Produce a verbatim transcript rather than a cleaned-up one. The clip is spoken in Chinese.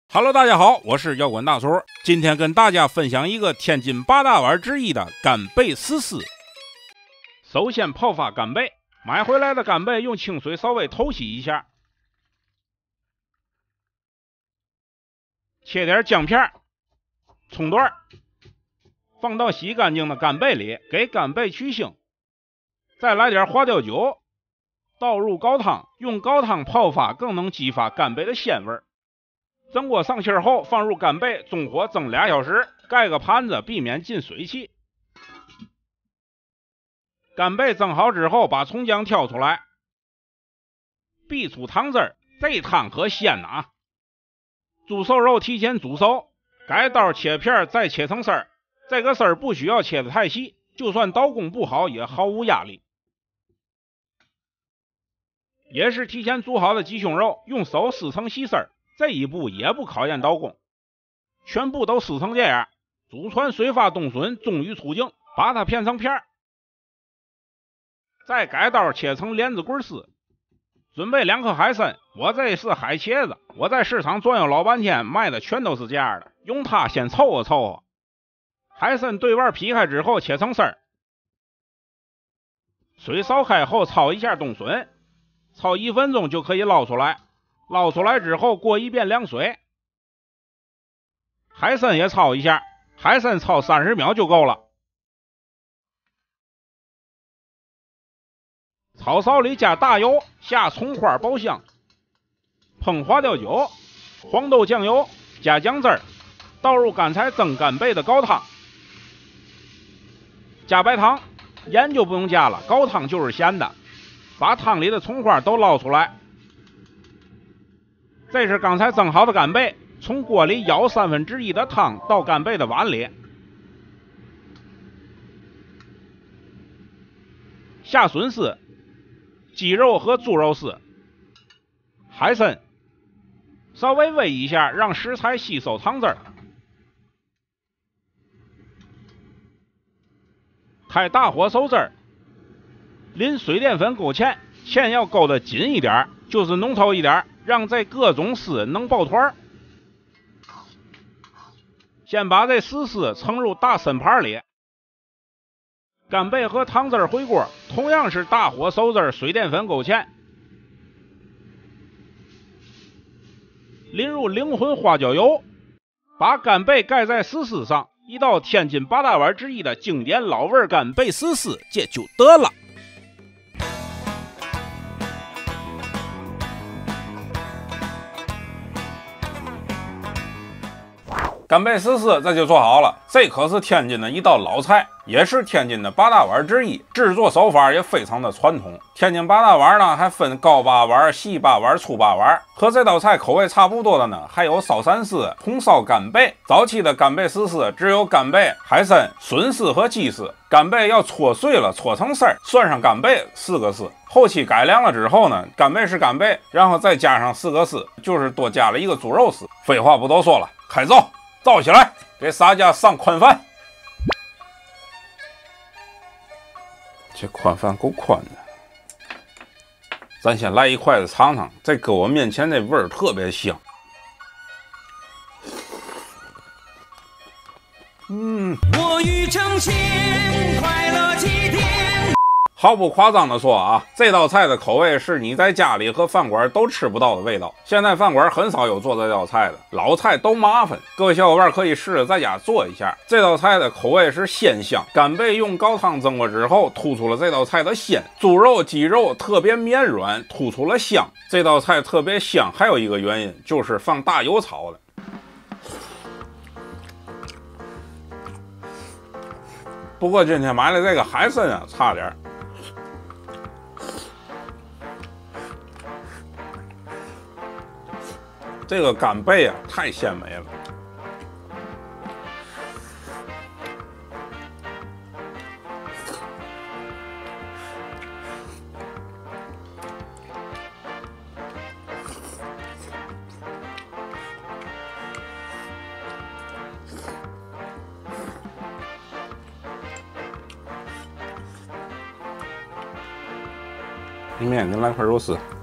Hello， 大家好，我是摇滚大叔，今天跟大家分享一个天津八大碗之一的干贝丝丝。首先泡发干贝，买回来的干贝用清水稍微透洗一下，切点姜片、葱段，放到洗干净的干贝里，给干贝去腥，再来点花雕酒，倒入高汤，用高汤泡发更能激发干贝的鲜味。蒸锅上气后，放入干贝，中火蒸俩小时，盖个盘子，避免进水汽。干贝蒸好之后，把葱姜挑出来，煸出汤汁儿，这汤可鲜呐！猪瘦肉提前煮熟，改刀切片，再切成丝儿。这个丝儿不需要切得太细，就算刀工不好也毫无压力。也是提前煮好的鸡胸肉，用手撕成细丝儿。这一步也不考验刀工，全部都撕成这样，祖传水发冬笋忠于出境，把它片成片，再改刀切成莲子棍丝。准备两颗海参，我这是海茄子，我在市场转悠老半天，卖的全都是这样的，用它先凑合凑合。海参对腕劈开之后切成丝儿，水烧开后焯一下冬笋，焯一分钟就可以捞出来。捞出来之后过一遍凉水，海参也焯一下，海参焯三十秒就够了。炒勺里加大油，下葱花爆香，烹花雕酒、黄豆酱油，加酱汁儿，倒入刚才蒸干贝的高汤，加白糖，盐就不用加了，高汤就是咸的。把汤里的葱花都捞出来。这是刚才蒸好的干贝，从锅里舀三分之一的汤到干贝的碗里，下笋丝、鸡肉和猪肉丝、海参，稍微煨一下，让食材吸收汤汁儿。开大火收汁儿，淋水淀粉勾芡，芡要勾得紧一点，就是浓稠一点。让这各种丝能抱团。先把这丝丝盛入大参盘里，干贝和汤汁回锅，同样是大火收汁，水淀粉勾芡，淋入灵魂花椒油，把干贝盖在丝丝上，一道天津八大碗之一的经典老味干贝丝丝，这就得了。干贝丝丝这就做好了，这可是天津的一道老菜，也是天津的八大碗之一，制作手法也非常的传统。天津八大碗呢还分高八碗、细八碗、粗八碗，和这道菜口味差不多的呢还有烧鳝丝、红烧干贝。早期的干贝丝丝只有干贝、海参、笋丝和鸡丝，干贝要搓碎了搓成丝儿，算上干贝四个丝。后期改良了之后呢，干贝是干贝，然后再加上四个丝，就是多加了一个猪肉丝。废话不多说了，开灶！造起来，给洒家上宽饭。这宽饭够宽的，咱先来一筷子尝尝，这搁我面前这味儿特别香。嗯，我欲成千快乐几天。毫不夸张的说啊，这道菜的口味是你在家里和饭馆都吃不到的味道。现在饭馆很少有做这道菜的，老菜都麻烦。各位小伙伴可以试着在家做一下。这道菜的口味是鲜香，干贝用高汤蒸过之后，突出了这道菜的鲜。猪肉、鸡肉特别绵软，突出了香。这道菜特别香，还有一个原因就是放大油炒的。不过今天买的这个海参啊，差点。这个干贝啊，太鲜美了。里面给来块肉丝。